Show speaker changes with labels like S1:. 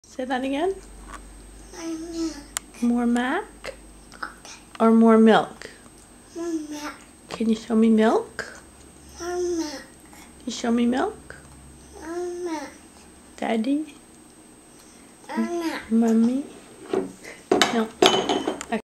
S1: Say that again.
S2: More milk.
S1: More Mac?
S2: Okay.
S1: Or more milk?
S2: More milk.
S1: Can you show me milk?
S2: More milk.
S1: Can you show me milk?
S2: More milk.
S1: Daddy?
S2: More milk.
S1: Mommy? No.